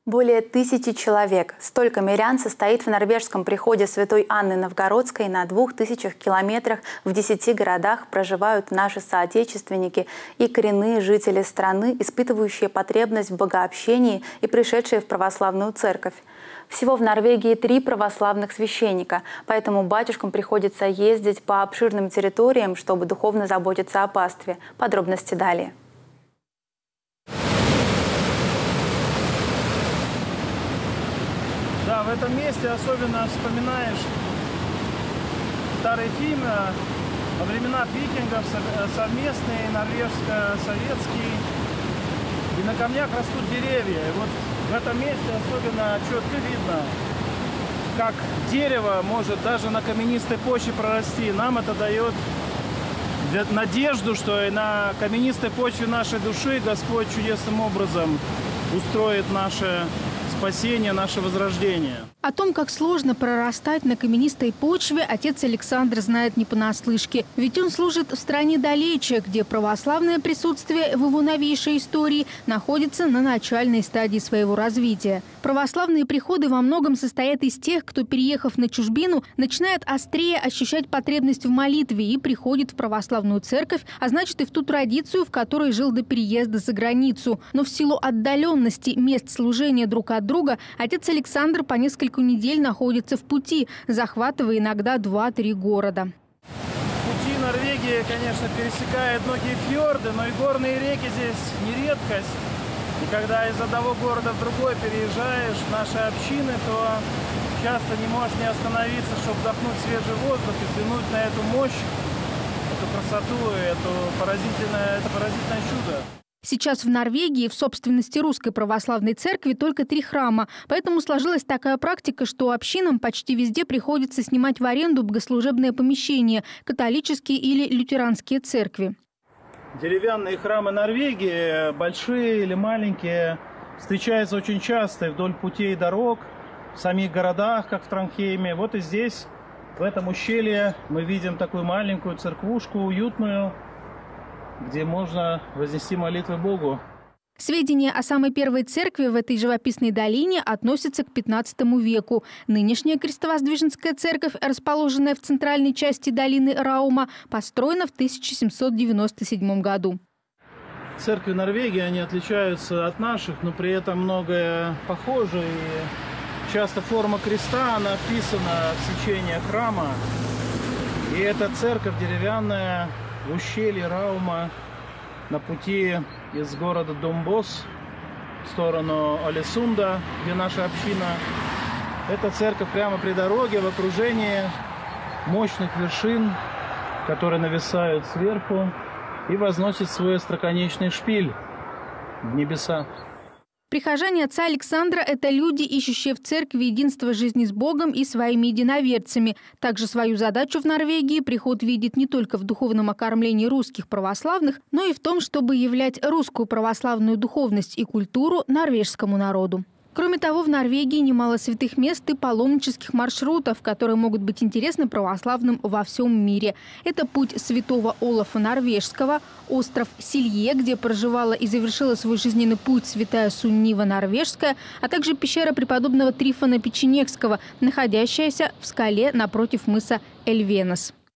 Более 1000 человек. Столько мирян состоит в норвежском приходе Святой Анны Новгородской. На 2000 километрах в 10 городах проживают наши соотечественники и коренные жители страны, испытывающие потребность в богообщении и пришедшие в православную церковь. Всего в Норвегии 3 православных священника, поэтому батюшкам приходится ездить по обширным территориям, чтобы духовно заботиться о пастве. Подробности далее. Да, в этом месте особенно вспоминаешь старые фильмы во времена викингов, совместные, норвежско-советские. И на камнях растут деревья. И вот в этом месте особенно четко видно, как дерево может даже на каменистой почве прорасти. Нам это дает надежду, что и на каменистой почве нашей души Господь чудесным образом устроит наше спасение, наше возрождение. О том, как сложно прорастать на каменистой почве, отец Александр знает не понаслышке. Ведь он служит в стране далече, где православное присутствие в его новейшей истории находится на начальной стадии своего развития. Православные приходы во многом состоят из тех, кто, переехав на чужбину, начинает острее ощущать потребность в молитве и приходит в православную церковь, а значит и в ту традицию, в которой жил до переезда за границу. Но в силу отдаленности мест служения друг от друга, отец Александр по несколько недель находится в пути, захватывая иногда 2-3 города. Пути Норвегии, конечно, пересекают многие фьорды, но и горные реки здесь не редкость. И когда из одного города в другой переезжаешь в наши общины, то часто не можешь не остановиться, чтобы вдохнуть свежий воздух и взглянуть на эту мощь, эту красоту, это поразительное чудо. Сейчас в Норвегии в собственности Русской Православной Церкви только 3 храма. Поэтому сложилась такая практика, что общинам почти везде приходится снимать в аренду богослужебное помещение – католические или лютеранские церкви. Деревянные храмы Норвегии, большие или маленькие, встречаются очень часто и вдоль путей и дорог, в самих городах, как в Транхейме. Вот и здесь, в этом ущелье, мы видим такую маленькую церквушку, уютную, где можно вознести молитвы Богу. Сведения о самой первой церкви в этой живописной долине относятся к 15 веку. Нынешняя крестовоздвиженская церковь, расположенная в центральной части долины Раума, построена в 1797 году. Церкви Норвегии, они отличаются от наших, но при этом многое похоже. И часто форма креста, она вписана в сечение храма. И эта церковь деревянная в ущелье Раума на пути из города Домбос в сторону Олесунда, где наша община. Эта церковь прямо при дороге в окружении мощных вершин, которые нависают сверху и возносят свой остроконечный шпиль в небеса. Прихожане отца Александра – это люди, ищущие в церкви единство жизни с Богом и своими единоверцами. Также свою задачу в Норвегии приход видит не только в духовном окормлении русских православных, но и в том, чтобы являть русскую православную духовность и культуру норвежскому народу. Кроме того, в Норвегии немало святых мест и паломнических маршрутов, которые могут быть интересны православным во всем мире. Это путь святого Олафа Норвежского, остров Силье, где проживала и завершила свой жизненный путь святая Суннива Норвежская, а также пещера преподобного Трифона Печенегского, находящаяся в скале напротив мыса Эльвенос.